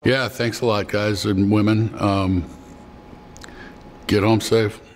Yeah, thanks a lot, guys and women. Get home safe.